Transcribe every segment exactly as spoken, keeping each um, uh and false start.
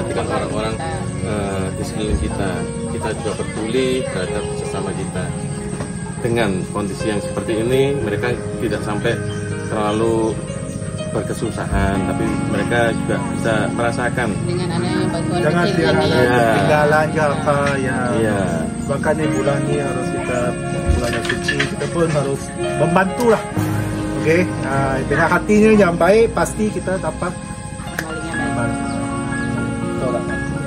memperhatikan orang-orang uh, di sekeliling kita. Kita juga peduli terhadap sesama kita. Dengan kondisi yang seperti ini, mereka tidak sampai terlalu berkesusahan, tapi mereka juga bisa merasakan dengan adanya bantuan jangan kecil tiada ini. Ya. ketinggalan ya apa ya. Iya. Makanya bulan ini harus kita bulan yang suci, kita pun harus membantu lah. Oke, okay? Nah, dengan hatinya yang baik pasti kita dapat Kembalinya baik. tolak.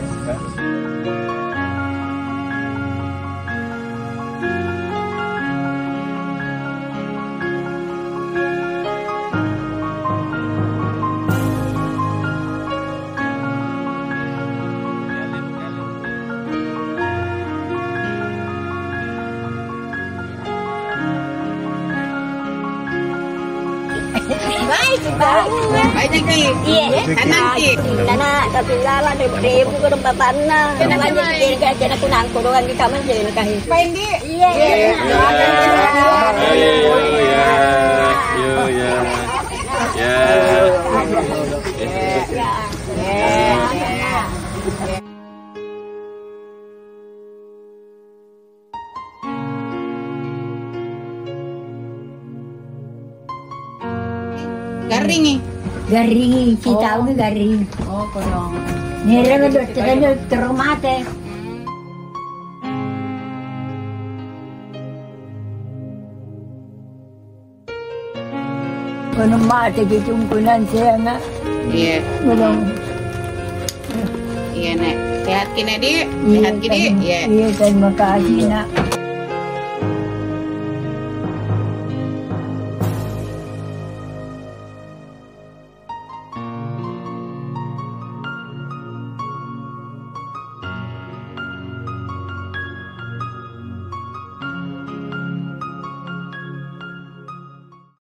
Baik, baik. Baik Niki. Iya, Kanan Ki. Nana tapi lala ribu-ribu ke tempat tanah. Kena banyak kira kira kunang kurungan di kamar jadi kahi. Pain Di. Iya. Ayo ya, yo ya, ya. Garing nih. Garing, si tahu ni garing. Oh, kodong. Nira na doon, tira na terumate. Ano mate kitungkunan siya nga. Iya, Ano? iya Nek. Sehat kini Di. Sehat kini. Iya. Iya, dan makasih na.